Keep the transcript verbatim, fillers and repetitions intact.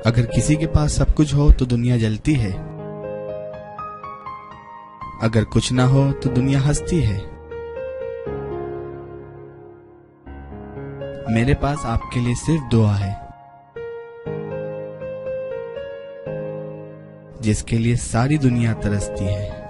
अगर किसी के पास सब कुछ हो तो दुनिया जलती है, अगर कुछ ना हो तो दुनिया हंसती है। मेरे पास आपके लिए सिर्फ दुआ है, जिसके लिए सारी दुनिया तरसती है।